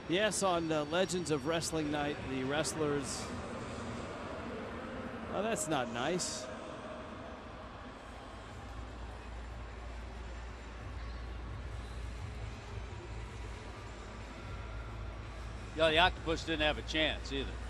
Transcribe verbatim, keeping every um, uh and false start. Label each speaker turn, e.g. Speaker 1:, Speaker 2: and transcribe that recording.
Speaker 1: Yes, on uh, Legends of Wrestling Night, the wrestlers. Oh, that's not nice.
Speaker 2: Yeah, the Octopus didn't have a chance either.